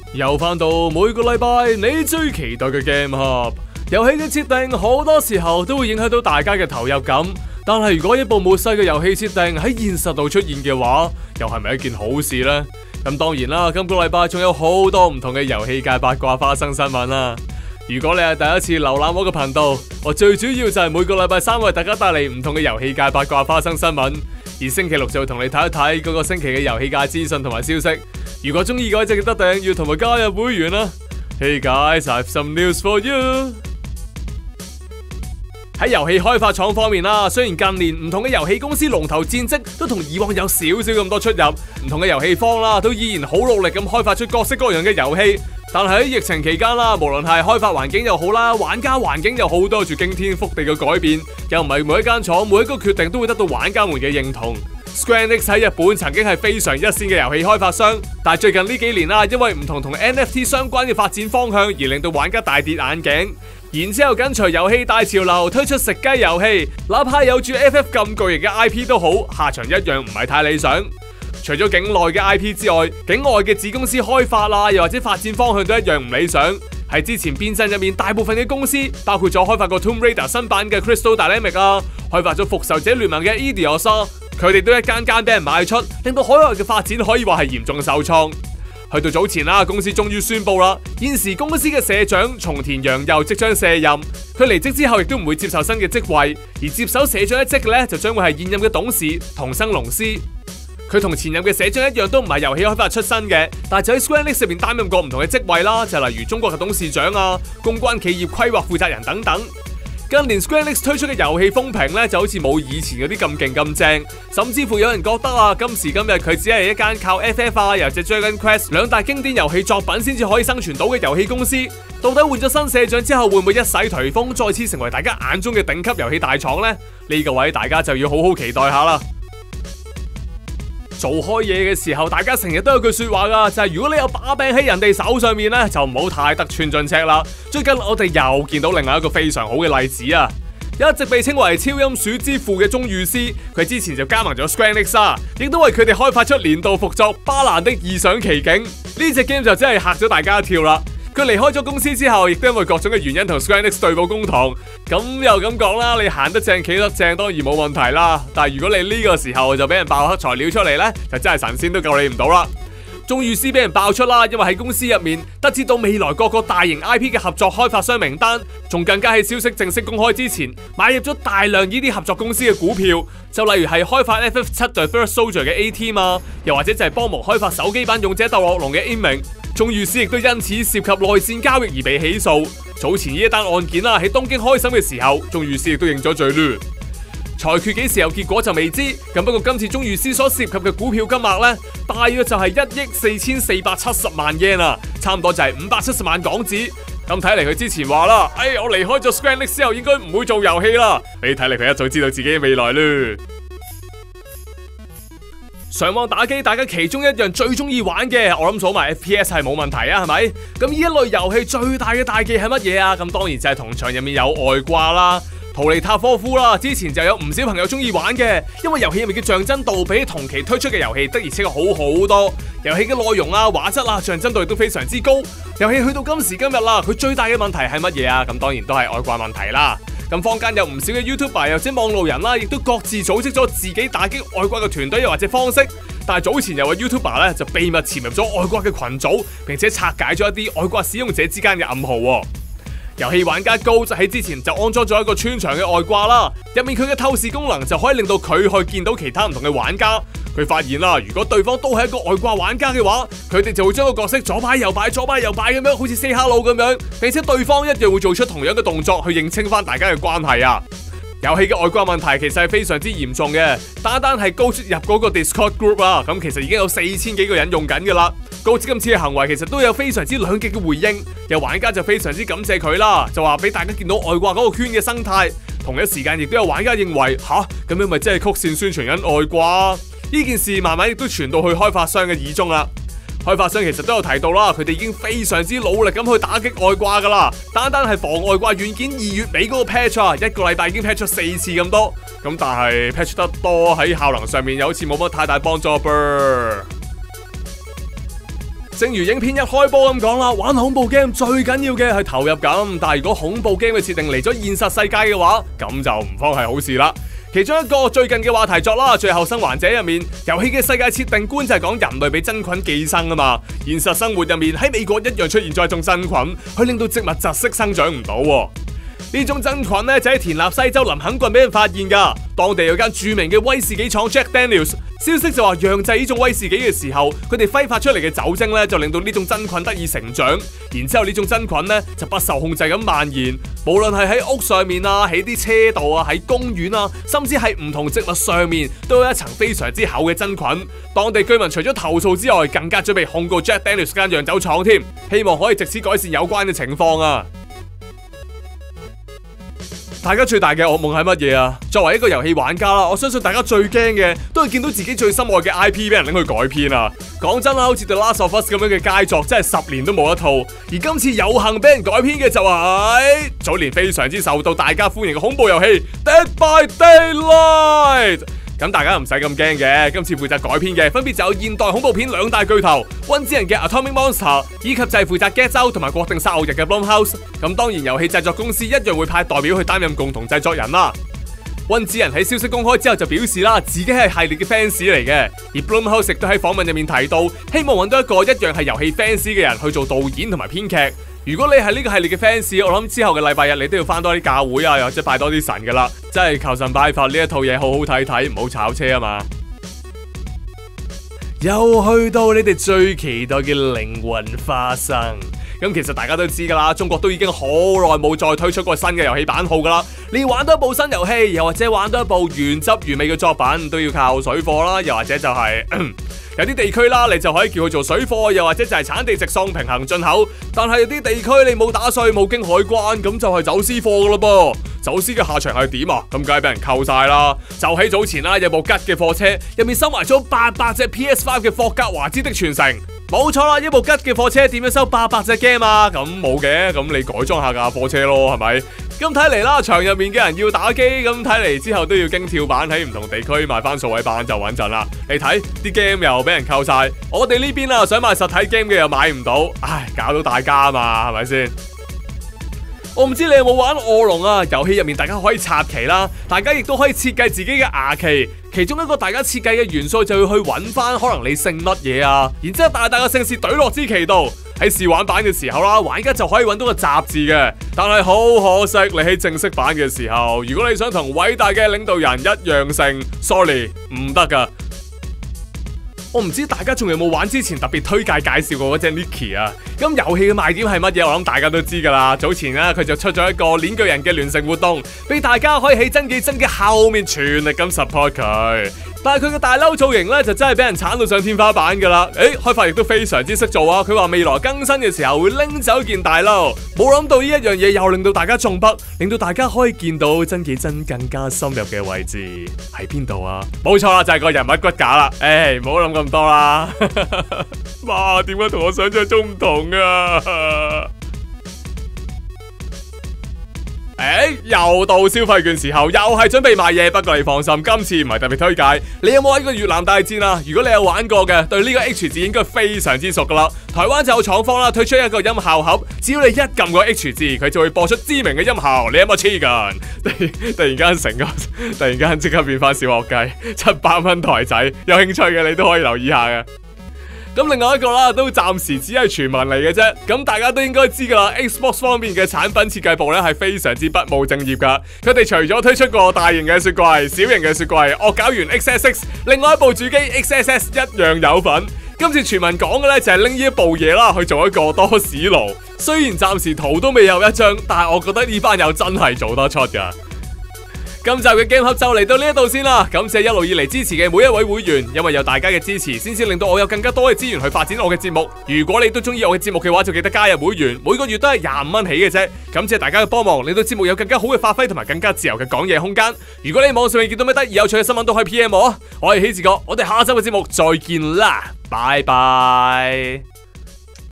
又翻到每個禮拜你最期待嘅 Game Hub， 遊戲嘅設定好多時候都會影響到大家嘅投入感。但係如果一部末世嘅遊戲設定喺現實度出現嘅話，又係咪一件好事呢？咁當然啦，今個禮拜仲有好多唔同嘅遊戲界八卦花生新聞啦。如果你係第一次瀏覽我嘅頻道，我最主要就係每個禮拜3為大家帶嚟唔同嘅遊戲界八卦花生新聞，而星期六就會同你睇一睇嗰個星期嘅遊戲界資訊同埋消息。如果中意嘅話，就記得訂閱同埋加入會員啦。Hey guys, I have some news for you。喺遊戲開發廠方面啦，雖然近年唔同嘅遊戲公司龍頭戰績都同以往有少少咁多出入，唔同嘅遊戲方啦都依然好努力咁開發出各式各樣嘅遊戲，但係喺疫情期間啦，無論係開發環境又好啦，玩家環境又好，都有住驚天覆地嘅改變，又唔係每一間廠每一個決定都會得到玩家們嘅認同。Square Enix 喺日本曾經係非常一線嘅遊戲開發商，但係最近呢幾年啦，因為唔同 NFT 相關嘅發展方向而令到玩家大跌眼鏡。然之後跟隨遊戲大潮流推出食雞遊戲，哪怕有住 FF 咁巨型嘅 IP 都好，下場一樣唔係太理想。除咗境內嘅 IP 之外，境外嘅子公司開發啦，又或者發展方向都一樣唔理想。喺之前變陣入面，大部分嘅公司包括咗開發過 Tomb Raider 新版嘅 Crystal Dynamics 啊，開發咗復仇者聯盟嘅 Eidos 啊，佢哋都一間間俾人賣出，令到海外嘅發展可以話係嚴重受創。去到早前啦，公司終於宣布啦，現時公司嘅社長松田洋佑即將卸任，佢離職之後亦都唔會接受新嘅職位，而接手社長一職嘅咧就將會係現任嘅董事桐生龍司。佢同前任嘅社長一樣，都唔係遊戲開發出身嘅，但係就喺 Square Enix 入面擔任過唔同嘅職位啦，就例如中國嘅董事長啊、公關企業規劃負責人等等。近年 Square Enix 推出嘅遊戲風評咧，就好似冇以前嗰啲咁勁咁正，甚至乎有人覺得啊，今時今日佢只係一間靠 FF 啊，又或者 Dragon Quest 兩大經典遊戲作品先至可以生存到嘅遊戲公司，到底換咗新社長之後，會唔會一洗頹風，再次成為大家眼中嘅頂級遊戲大廠呢？呢個位大家就要好好期待下啦。做開嘢嘅時候，大家成日都有句說話噶，就係如果你有把柄喺人哋手上面咧，就唔好太得寸進尺啦。最近我哋又見到另外一個非常好嘅例子啊！一直被稱為超音鼠之父嘅鐘裕斯，佢之前就加盟咗 Square Enix， 亦都為佢哋開發出年度復作《巴蘭的異想奇境》。呢隻 game 就真係嚇咗大家一跳啦！佢離開咗公司之後，亦都因為各種嘅原因同 Square Enix 對簿公堂。咁又咁講啦，你行得正企得正當然冇問題啦。但係如果你呢個時候就俾人爆黑材料出嚟呢，就真係神仙都救你唔到啦。鐘裕斯俾人爆出啦，因為喺公司入面得知到未來各個大型 IP 嘅合作開發商名單，仲更加喺消息正式公開之前買入咗大量呢啲合作公司嘅股票。就例如係開發 FF7 The First Soldier 嘅 A-Team 啊，又或者就係幫忙開發手機版勇者鬥惡龍嘅 Aiming。鐘裕斯亦都因此涉及內線交易而被起訴。早前呢一單案件啦，喺東京開審嘅時候，鐘裕斯亦都認咗罪啦。裁決幾時有結果就未知。咁不過今次鐘裕斯所涉及嘅股票金額呢，大約就係1億4470萬 yen 啊，差唔多就係570萬港紙。咁睇嚟佢之前話啦，我離開咗 Square Enix 之後應該唔會做遊戲啦。睇嚟佢一早知道自己嘅未來啦。上網打機，大家其中一樣最中意玩嘅，我諗數埋 FPS 係冇問題啊，係咪？咁呢一類遊戲最大嘅大忌係乜嘢啊？咁當然就係同場入面有外掛啦。圖尼塔科夫啦，之前就有唔少朋友中意玩嘅，因為遊戲入面嘅像真度比起同期推出嘅遊戲的而且確好好多。遊戲嘅內容啊、畫質啊、像真度亦都非常之高。遊戲去到今時今日啦，佢最大嘅問題係乜嘢啊？咁當然都係外掛問題啦。咁坊間有唔少嘅 YouTuber 又或者網路人啦，亦都各自組織咗自己打擊外掛嘅團隊又或者方式。但係早前有位 YouTuber 咧就秘密潛入咗外掛嘅群組，並且拆解咗一啲外掛使用者之間嘅暗號。遊戲玩家高就喺之前就安裝咗一個穿牆嘅外掛啦，入面佢嘅透視功能就可以令到佢去見到其他唔同嘅玩家。佢發現啦，如果對方都係一個外掛玩家嘅話，佢哋就會將個角色左擺右擺，左擺右擺咁樣，好似 say hello 咁樣，並且對方一樣會做出同樣嘅動作去認清翻大家嘅關係啊。遊戲嘅外掛問題其實係非常之嚴重嘅，單係高出入嗰個 Discord group 啊，咁其實已經有4000幾個人用緊噶啦。高知今次嘅行為其實都有非常之兩極嘅回應，有玩家就非常之感謝佢啦，就話俾大家見到外掛嗰個圈嘅生態。同一時間亦都有玩家認為咁樣咪真係曲線宣傳緊外掛。呢件事慢慢亦都傳到去開發商嘅耳中啦。開發商其實都有提到啦，佢哋已經非常之努力咁去打擊外掛噶啦。單係防外掛軟件2月尾嗰個 patch 啊，一個禮拜已經 patch 咗4次咁多。咁但係 patch 得多喺效能上面又好似冇乜太大幫助噃。 正如影片一開波咁講啦，玩恐怖 game 最緊要嘅係投入感，但係如果恐怖 game 嘅設定嚟咗現實世界嘅話，咁就唔方係好事啦。其中一個最近嘅話題作啦，《最後生還者》入面，遊戲嘅世界設定觀就係講人類俾真菌寄生啊嘛。現實生活入面喺美國一樣出現咗一種真菌，去令到植物窒息生長唔到。呢種真菌咧就喺田納西州林肯郡俾人發現噶，當地有間著名嘅威士忌廠 Jack Daniels， 消息就話釀製呢種威士忌嘅時候，佢哋揮發出嚟嘅酒精咧就令到呢種真菌得以成長，然之後呢種真菌咧就不受控制咁蔓延，無論係喺屋上面啊、喺啲車度啊、喺公園啊，甚至係唔同植物上面，都有一層非常之厚嘅真菌。當地居民除咗投訴之外，更加準備控告 Jack Daniels 間釀酒廠添，希望可以藉此改善有關嘅情況啊！大家最大嘅噩夢係乜嘢啊？作為一個遊戲玩家啦，我相信大家最驚嘅都係見到自己最心愛嘅 IP 俾人拎去改編啊！講真啦，好似 The Last of Us 咁樣嘅佳作，真係10年都冇一套。而今次有幸俾人改編嘅就係早年非常之受到大家歡迎嘅恐怖遊戲 Dead by Daylight。咁大家唔使咁驚嘅，今次負責改編嘅分別就有現代恐怖片兩大巨頭溫之仁嘅 Atomic Monster， 以及就係負責 Get Out 同埋國定殺戮日嘅 Blumhouse。咁當然遊戲製作公司一樣會派代表去擔任共同製作人啦。溫之仁喺消息公開之後就表示啦，自己係系列嘅 fans 嚟嘅，而 Blumhouse 亦都喺訪問入面提到，希望揾到一個一樣係遊戲 fans 嘅人去做導演同埋編劇。如果你係呢個系列嘅 fans， 我諗之後嘅禮拜日你都要翻多啲教會啊，又或者拜多啲神噶啦，真係求神拜佛呢一套嘢好好睇睇，唔好炒車啊嘛！又去到你哋最期待嘅靈魂花生。咁其實大家都知噶啦，中國都已經好耐冇再推出過新嘅遊戲版號噶啦。你玩到一部新遊戲，又或者玩到一部原汁原味嘅作品，都要靠水貨啦，又或者就係有啲地區啦，你就可以叫佢做水貨，又或者就係產地直送平衡進口。但係有啲地區你冇打稅冇經海關，咁就係走私貨噶啦噃。走私嘅下場係點啊？咁梗係俾人扣晒啦。就喺早前啦，有部吉嘅貨車入面收埋咗800隻 PS5 嘅霍格華茲的傳承。冇錯啦，一部吉嘅貨車點樣收800隻 game 啊？咁冇嘅，咁你改裝下架貨車咯，係咪？咁睇嚟啦，場入面嘅人要打機，咁睇嚟之後都要經跳板喺唔同地區買翻數位版就穩陣啦。你睇啲 game 又俾人扣晒，我哋呢邊啊想買實體 game 嘅又買唔到，唉，搞到大家啊嘛，係咪先？我唔知你有冇玩餓龍啊？遊戲入面大家可以插旗啦，大家亦都可以設計自己嘅牙旗。其中一個大家設計嘅元素就要去揾翻可能你姓乜嘢啊，然之後大大嘅姓氏懟落支旗度。喺試玩版嘅時候啦，玩家就可以揾到個雜字嘅。但係好可惜，你喺正式版嘅時候，如果你想同偉大嘅領導人一樣姓 ，sorry 唔得噶。我唔知大家仲有冇玩之前特別推介介紹過嗰隻 Nikki 啊？咁遊戲嘅賣點係乜嘢？我諗大家都知噶啦。早前咧佢就出咗一個鏈鋸人嘅聯乘活動，俾大家可以喺真幾真嘅後面全力咁 support 佢。但係佢嘅大褸造型咧就真係俾人鏟到上天花板噶啦。開發亦都非常之識做啊！佢話未來更新嘅時候會拎走件大褸，冇諗到呢一樣嘢又令到大家中筆，令到大家可以見到真幾真更加深入嘅位置喺邊度啊！冇錯啦，就係個人物骨架啦。唔好諗咁多啦。哇，點解同我想象中唔同啊？又到消費券時候，又係準備買嘢。不過你放心，今次唔係特別推介。你有冇玩過越南大戰啊？如果你有玩過嘅，對呢個 H 字應該非常之熟噶啦。台灣就有廠方啦，推出一個音效盒，只要你一撳個 H 字，佢就會播出知名嘅音效。你有冇黐筋？突然間即刻變翻小學雞，700蚊台仔，有興趣嘅你都可以留意下嘅。咁另外一個啦，都暫時只係傳聞嚟嘅啫。咁大家都應該知噶啦 ，Xbox 方面嘅產品設計部咧係非常之不務正業噶。佢哋除咗推出過大型嘅雪櫃、小型嘅雪櫃、惡搞完 XSX， 另外一部主機 XSS 一樣有份。今次傳聞講嘅咧就係拎呢一部嘢啦去做一個多士爐。雖然暫時圖都未有一張，但係我覺得呢班友真係做得出噶。今集嘅 Game Hub 就嚟到呢一度先啦，感謝一路以嚟支持嘅每一位會員，因為有大家嘅支持，先至令到我有更加多嘅資源去發展我嘅節目。如果你都中意我嘅節目嘅話，就記得加入會員，每個月都係25蚊起嘅啫。感謝大家嘅幫忙，令到節目有更加好嘅發揮同埋更加自由嘅講嘢空間。如果你網上面見到咩得意有趣嘅新聞，都可以 PM 我。我係希治閣，我哋下周嘅節目再見啦，拜拜。